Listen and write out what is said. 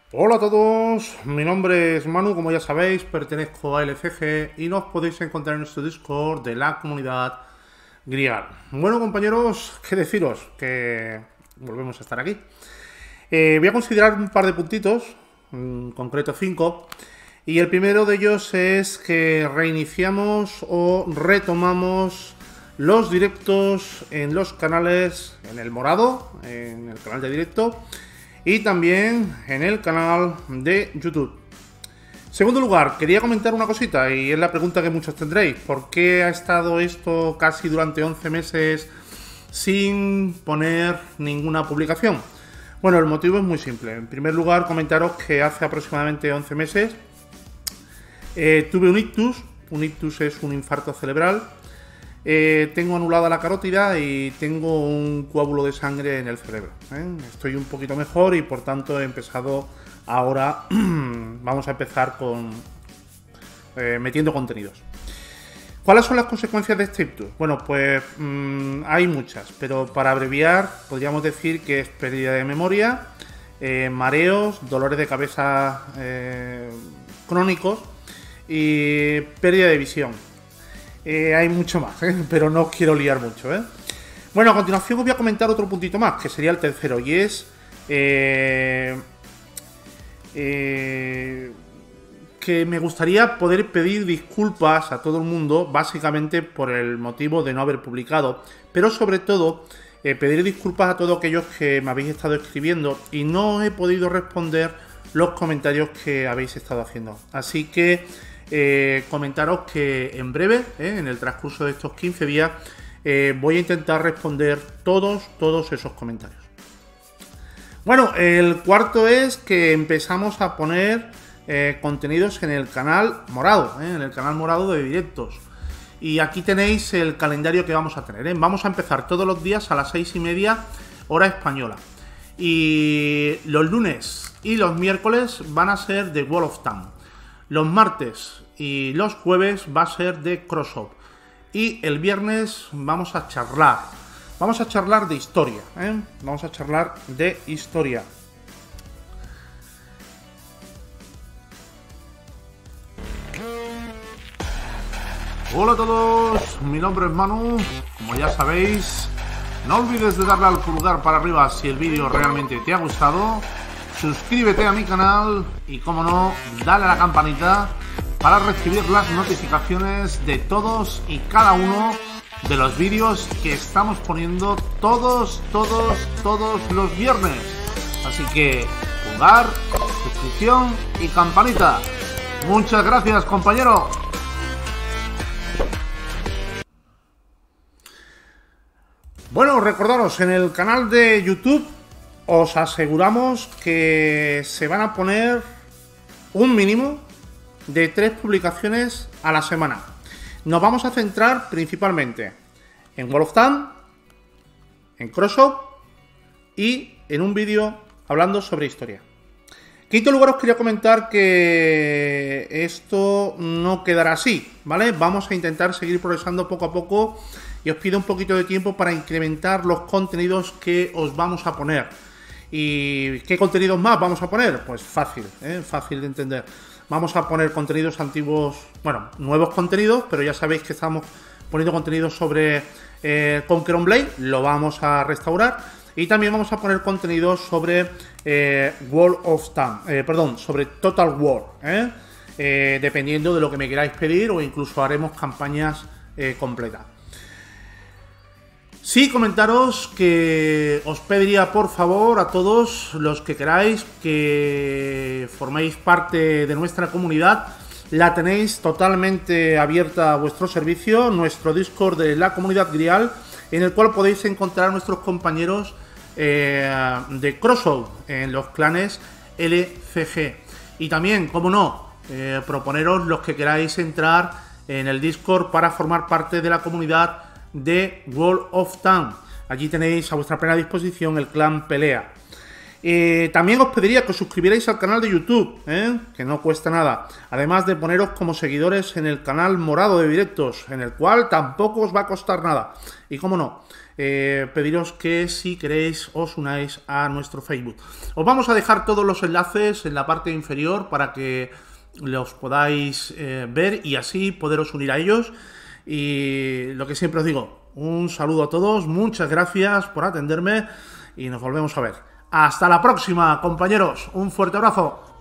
Hola a todos, mi nombre es Manu, como ya sabéis, pertenezco a LCG y nos podéis encontrar en nuestro Discord de la comunidad Grial. Bueno, compañeros, qué deciros, que volvemos a estar aquí. Voy a considerar un par de puntitos, en concreto 5, y el primero de ellos es que reiniciamos o retomamos los directos en los canales, en el morado, en el canal de directo, y también en el canal de YouTube. Segundo lugar, quería comentar una cosita y es la pregunta que muchos tendréis. ¿Por qué ha estado esto casi durante 11 meses sin poner ninguna publicación? Bueno, el motivo es muy simple. En primer lugar, comentaros que hace aproximadamente 11 meses tuve un ictus. Un ictus es un infarto cerebral. Tengo anulada la carótida y tengo un coágulo de sangre en el cerebro. Estoy un poquito mejor y por tanto he empezado ahora. Vamos a empezar con metiendo contenidos. ¿Cuáles son las consecuencias de este ictus? Bueno, pues hay muchas, pero para abreviar podríamos decir que es pérdida de memoria, mareos, dolores de cabeza crónicos y pérdida de visión. Hay mucho más, pero no os quiero liar mucho. Bueno, a continuación os voy a comentar otro puntito más, que sería el tercero, y es que me gustaría poder pedir disculpas a todo el mundo, básicamente por el motivo de no haber publicado, pero sobre todo pedir disculpas a todos aquellos que me habéis estado escribiendo y no he podido responder los comentarios que habéis estado haciendo. Así que comentaros que en breve, en el transcurso de estos 15 días, voy a intentar responder todos esos comentarios. Bueno, el cuarto es que empezamos a poner contenidos en el canal morado, en el canal morado de directos. Y aquí tenéis el calendario que vamos a tener. Vamos a empezar todos los días a las 6:30 hora española. Y los lunes y los miércoles van a ser de World of Tanks. Los martes y los jueves va a ser de Crossout. Y el viernes vamos a charlar. Vamos a charlar de historia. Vamos a charlar de historia. Hola a todos, mi nombre es Manu. Como ya sabéis, no olvides de darle al pulgar para arriba si el vídeo realmente te ha gustado. Suscríbete a mi canal y, como no, dale a la campanita para recibir las notificaciones de todos y cada uno de los vídeos que estamos poniendo todos los viernes. Así que pulgar, suscripción y campanita. Muchas gracias, compañero. Bueno, recordaros, en el canal de YouTube os aseguramos que se van a poner un mínimo de 3 publicaciones a la semana. Nos vamos a centrar principalmente en World of Tanks, en Crossout y en un vídeo hablando sobre historia. En quinto lugar, os quería comentar que esto no quedará así, ¿vale? Vamos a intentar seguir progresando poco a poco y os pido un poquito de tiempo para incrementar los contenidos que os vamos a poner. ¿Y qué contenidos más vamos a poner? Pues fácil, fácil de entender. Vamos a poner contenidos antiguos, bueno, nuevos contenidos, pero ya sabéis que estamos poniendo contenidos sobre Conquer Blade, lo vamos a restaurar. Y también vamos a poner contenidos sobre World of Tanks, sobre Total War, dependiendo de lo que me queráis pedir, o incluso haremos campañas completas. Sí, comentaros que os pediría por favor a todos los que queráis que forméis parte de nuestra comunidad. La tenéis totalmente abierta a vuestro servicio, nuestro Discord de la comunidad Grial, en el cual podéis encontrar a nuestros compañeros de Crossout en los clanes LCG. Y también, como no, proponeros los que queráis entrar en el Discord para formar parte de la comunidad de World of Tanks. Allí tenéis a vuestra plena disposición el clan Pelea. También os pediría que os suscribierais al canal de YouTube, que no cuesta nada. Además de poneros como seguidores en el canal morado de directos, en el cual tampoco os va a costar nada. Y cómo no, pediros que si queréis os unáis a nuestro Facebook. Os vamos a dejar todos los enlaces en la parte inferior para que los podáis ver y así poderos unir a ellos. Y lo que siempre os digo, un saludo a todos, muchas gracias por atenderme y nos volvemos a ver. Hasta la próxima, compañeros. Un fuerte abrazo.